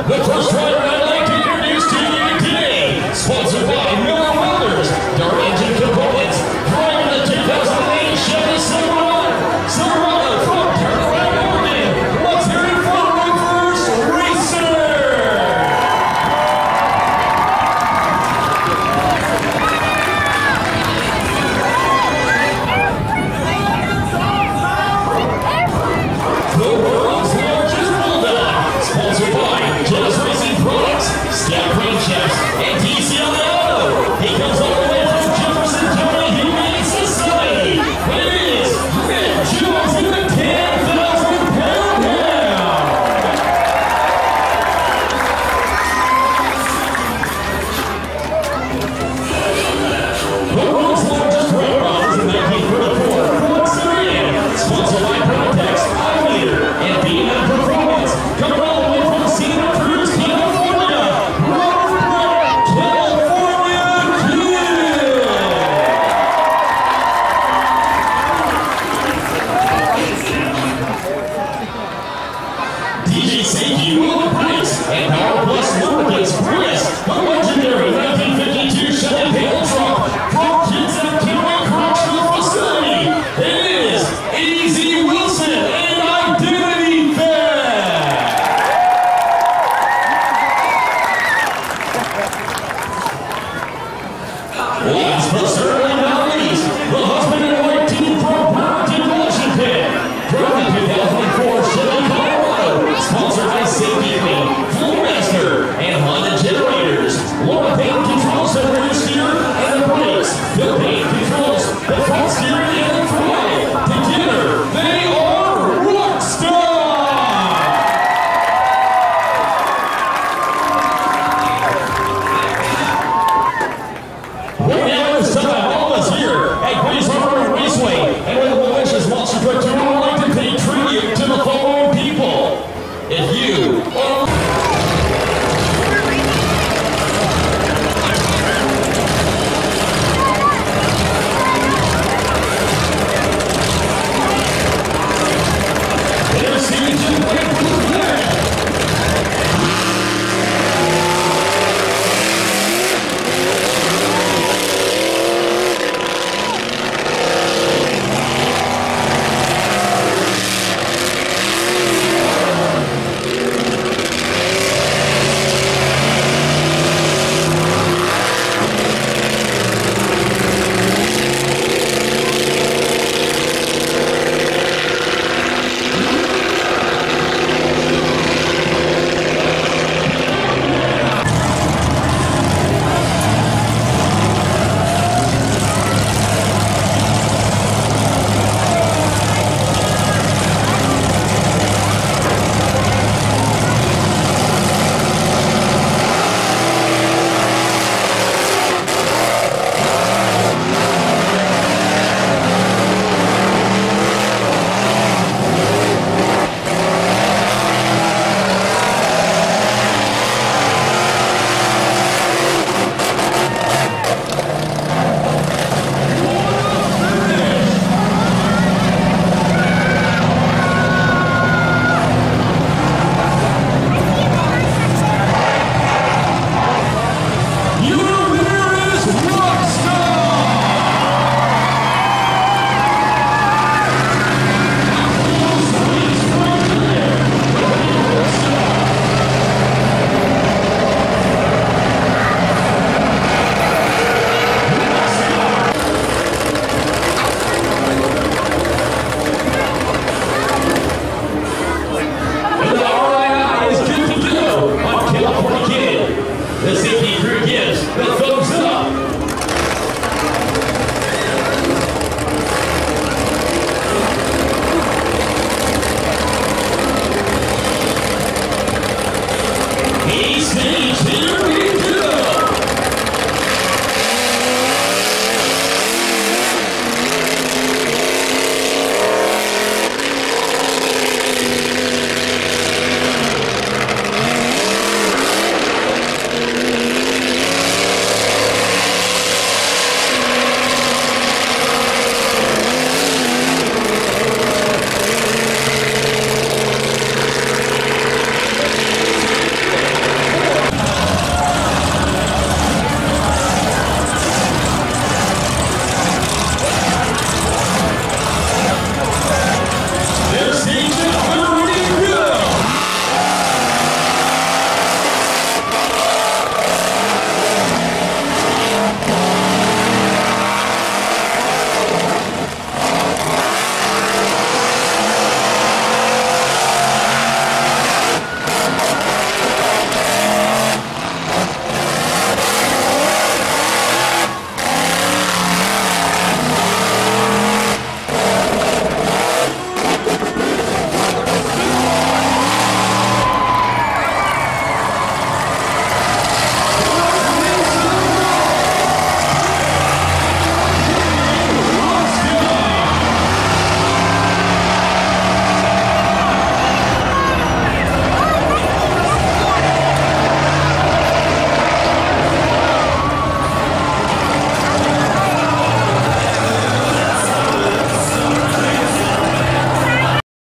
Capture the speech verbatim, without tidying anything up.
The first driver I'd like to introduce to you today, sponsored by Miller Welders, Dart Engine Components, driving the two thousand eight Chevy Silverado, Silverado from Turnaround, Oregon. Let's hear it for Reverse Racer! The world's largest bulldog, sponsored by Just Racing Products, Scout Crankshafts, and D C L Auto. He comes all the way from Jefferson County Humane Society. It is Red Jules in the ten thousand pound hound. The world's largest road robbers in nineteen thirty-four, once again, sponsored by Protex, iLeader, and B and M Performance. Coming all the way from Santa Cruz, California, Robert Brown, California Kid. D J Sankey, Will Price, and Power Plus Lubricants Prius, the legendary nineteen fifty-two Chevy Pale Truck from Kinston County Correctional Facility. It is Easy Wilson and Identity Theft. Last but certainly not least, the husband and wife team from Burlington, Washington. From the two thousand four Chevy Colorado, sponsored by Safety Clean, Flowmaster, and Honda Generators. Laura Payne controls the rear steer and the brakes. Bill Payne controls the front steering and the throttle. Together, they are Rockstar! Right now it's time, all of us here at Grace Harbor Raceway, and with the wishes wants to put to would like to pay tribute to the following people. If you are There's Stephen Blake with that. The safety crew gives the thumbs up. He stays here.